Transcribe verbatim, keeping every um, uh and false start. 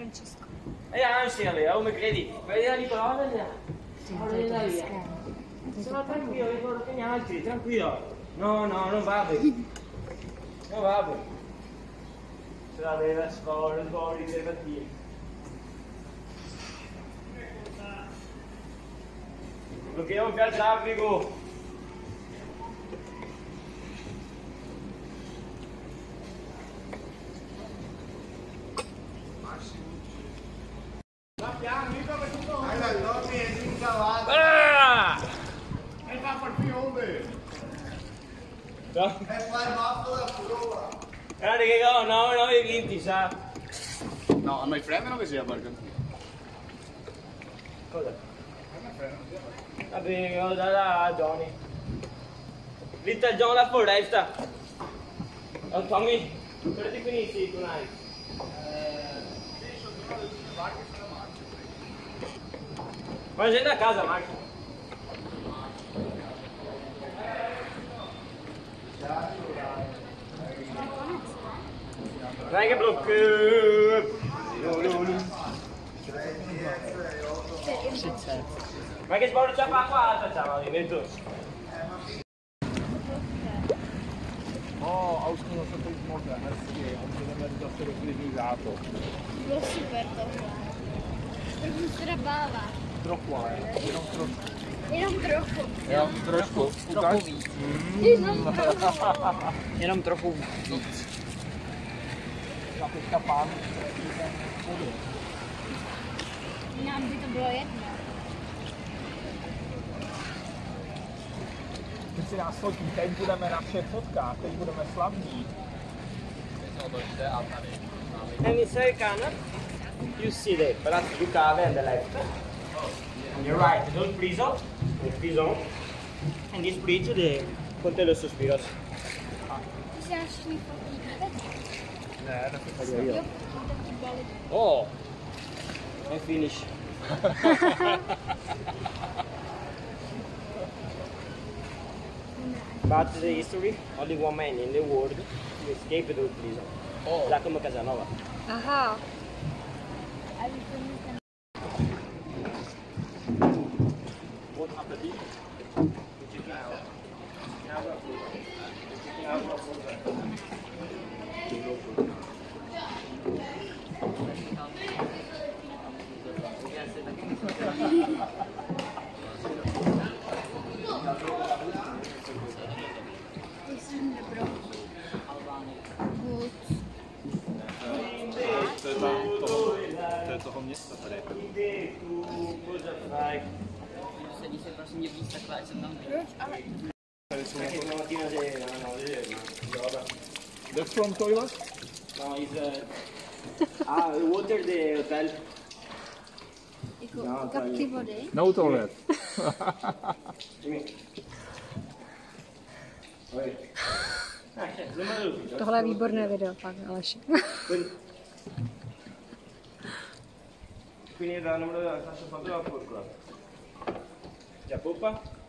Francesco. E ansia, Lea, come credi? Vedi la Nicola? Guarda via. Sono tranquillo, ricordo che gli altri, tranquillo. No, no, non vado. Non vado. Se la vera scuola, scuola di preservativi. Blocchiamo più al traffico. E fa per piove! No? E fa il mappo da prova! Guarda che no, no, no, hai vinti, sa? No, a noi frenano che sia perché. Cosa? A me frenano sia perché. Vabbè, io da da Johnny. Little John la foresta. Oh, Tommy, per ti finisci tonight? Ma scende a casa, Marco. Dai che blocco! Ma che sbaglio c'è qua? Facciamo, divento. Oh, auscono sotto il smoke, che non è stato utilizzato. Lo super top. Professore Bava. Troppo eh, era un troppo. Era un troppo. Era un troppo. Troppo viz. Era un troppo. Era un troppo viz. La pesca pan. In ambito proietto. Když si nás fotí, teď budeme naše fotka, teď budeme slavní. And inside Ghana, you see the Palazzo Ducale on the left. On your right, the old prison, the prison. And this bridge, the Ponte de los Suspiros. Si lasci fotito. Ne, ne si Io, io. Io ti bello. Oh! And finish. But the history, only one man in the world who escaped the old prison. Oh. Giacomo Casanova. Aha. Buon appetito. To je toho města tady. Cosa fai? Se dice prosím mě víc takhle, ať jsem tam Proč? Ale Tady jsou Perché jako... stamattina se... No, no, vedete, ma... Roba. That's from toilet? No, it's... Uh... Ah, the water the hotel. jako No, kapky vody. No toilet. Dimmi. Oi. Ah, certo, non me lo dico. Tohle je výborné video, fakt, Aleši. Quindi da numero della fascia fatto la forcola. Già poppa?